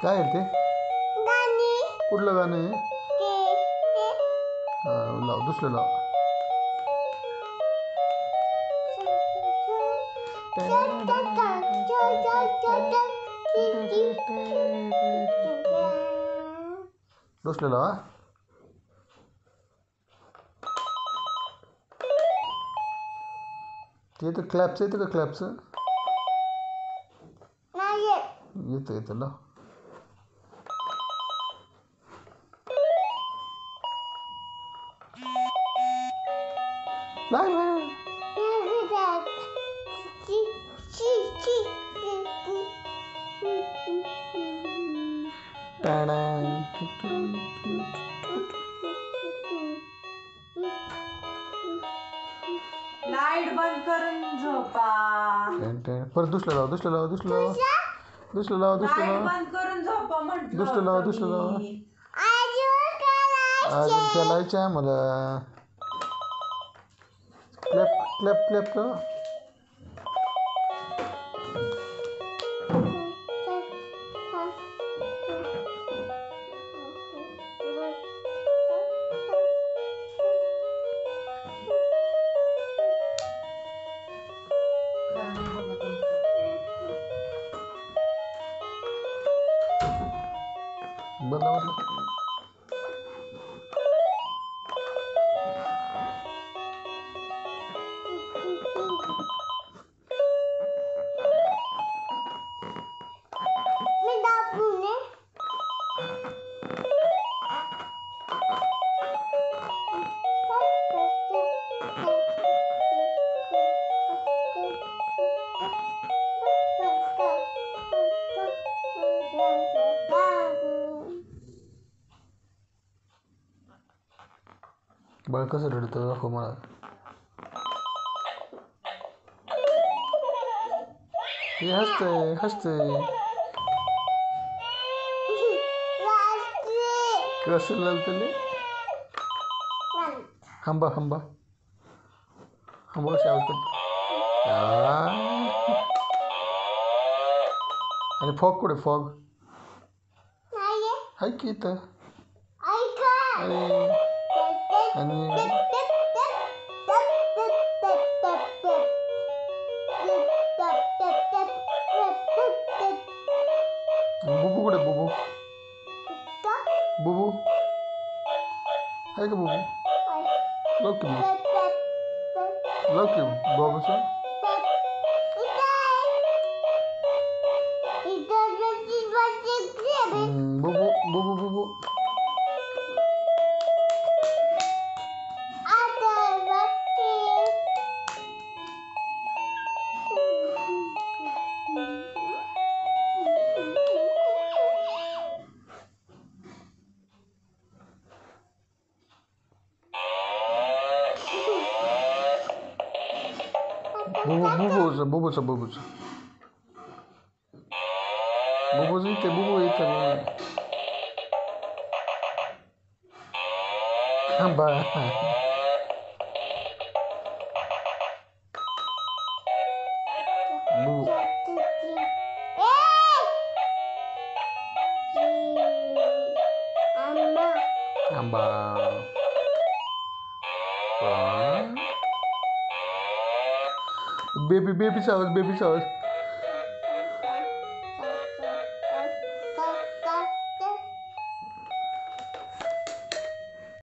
काय आहे ते? कुठलं गाणं आहे? लाव दुसरं लाव. दुसरं लाव. ते तर क्लॅपचं येतं का? क्लॅपचं येतं येतं लाव. लाईट बंद करून झोपा. परत दुसरं लाव. दुसरं लाव. दुसरं लाव. दुसरं लाव. दुसरं लाव. बंद करून झोपा म्हटलं. दुसरं लाव. दुसरं लाव. अजून खेळायचं आहे मला. क्लॅप क्लॅप क्लॅप कर. बदला बदला. बाळ कसं रडतं दाखव मला. हे हसतंय हसतंय. कसं लागतं? हंबा हंबा हंबा कशी आवाज करते. आणि फॉग कुठे? फॉग हाय की इथं. आणि बुबू कुठे? बुबू बुबू आहे का? बुबू लव की लव की बाबूचं. बुबू बुबू बुबू. बुबूचं बुबूचं बुबूचं बुबूचं इथे. बुबू इथे. हंबा बुबू. हंबा बेबी बेबीचा आवाज. बेबीचा आवाज.